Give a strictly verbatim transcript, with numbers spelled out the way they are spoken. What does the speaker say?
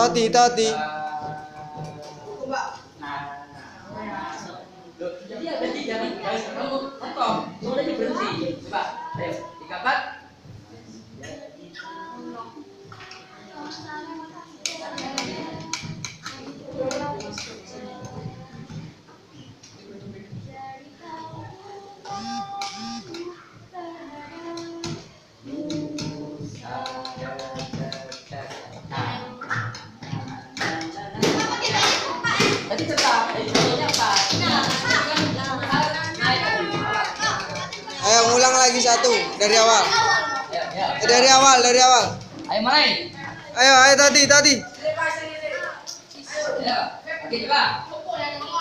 Tati, tati. Jadi ya berarti jangan guys, kamu nonton, mulai berhenti. Coba, ayo, tiga empat. Tadi tetap, ini apa? Ayo ngulang lagi satu dari awal. Ya, ya. Dari awal, dari awal. Ayo mulai. Ayo, ayo tadi, tadi. Ya, oke coba.